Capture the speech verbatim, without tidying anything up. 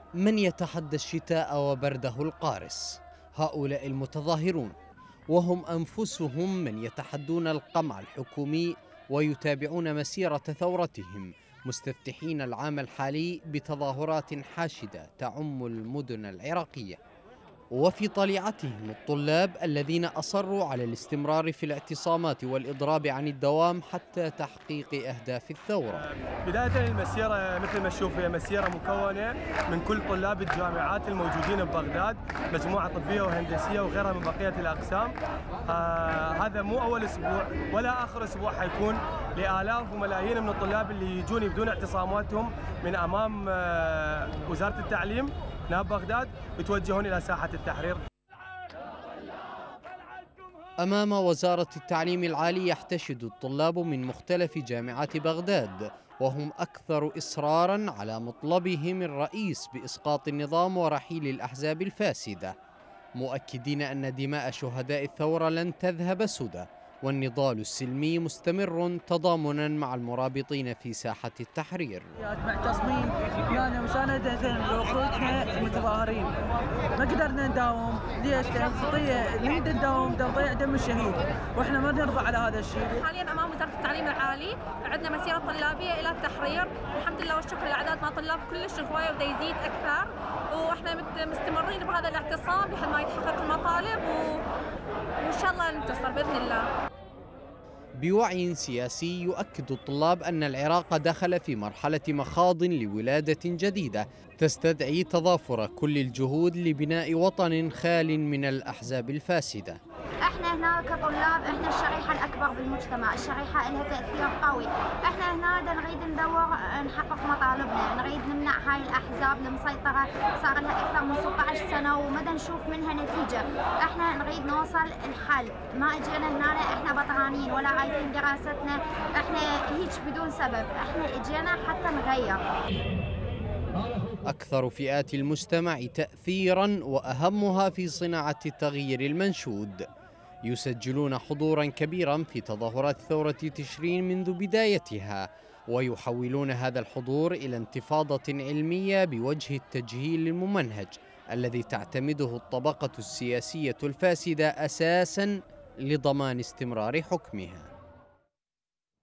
من يتحدى الشتاء وبرده القارس؟ هؤلاء المتظاهرون، وهم أنفسهم من يتحدون القمع الحكومي ويتابعون مسيرة ثورتهم، مستفتحين العام الحالي بتظاهرات حاشدة تعم المدن العراقية. وفي طليعتهم الطلاب الذين أصروا على الاستمرار في الاعتصامات والإضراب عن الدوام حتى تحقيق أهداف الثورة. بداية المسيرة مثل ما تشوف هي مسيرة مكونة من كل طلاب الجامعات الموجودين ببغداد، مجموعة طبية وهندسية وغيرها من بقية الأقسام. آه هذا مو أول أسبوع ولا آخر أسبوع حيكون لآلاف وملايين من الطلاب اللي يجون يبدون اعتصاماتهم من أمام آه وزارة التعليم نائب بغداد يتوجهون إلى ساحة التحرير. أمام وزارة التعليم العالي يحتشد الطلاب من مختلف جامعات بغداد، وهم أكثر إصراراً على مطلبهم الرئيس بإسقاط النظام ورحيل الأحزاب الفاسدة، مؤكدين أن دماء شهداء الثورة لن تذهب سدى، والنضال السلمي مستمر تضامناً مع المرابطين في ساحة التحرير. معتصمين يعني مساندة لأخوتنا متظاهرين، ما قدرنا نداوم. ليش؟ لأن الخطية نريد نداوم تضيع دم الشهيد، واحنا ما نرضى على هذا الشيء. حاليا امام وزاره التعليم العالي عندنا مسيره طلابيه الى التحرير، الحمد لله والشكر الاعداد مع طلاب كلش هوايه ودا يزيد اكثر، واحنا مستمرين بهذا الاعتصام لحد ما يتحقق المطالب و... وان شاء الله ننتصر باذن الله. بوعي سياسي يؤكد الطلاب أن العراق دخل في مرحلة مخاض لولادة جديدة تستدعي تضافر كل الجهود لبناء وطن خال من الأحزاب الفاسدة. احنا هنا كطلاب احنا الشريحة الأكبر بالمجتمع، الشريحة لها تأثير قوي، احنا هنا نريد ندور نحقق مطالبنا، نريد نمنع هاي الأحزاب المسيطرة صار لها أكثر من ستة عشر سنة وما نشوف منها نتيجة، احنا نريد نوصل الحل، ما اجينا هنا احنا بطرانين ولا عايزين دراستنا، احنا هيك بدون سبب، احنا اجينا حتى نغير. أكثر فئات المجتمع تأثيراً وأهمها في صناعة التغيير المنشود يسجلون حضوراً كبيراً في تظاهرات ثورة تشرين منذ بدايتها، ويحولون هذا الحضور إلى انتفاضة علمية بوجه التجهيل الممنهج الذي تعتمده الطبقة السياسية الفاسدة أساساً لضمان استمرار حكمها.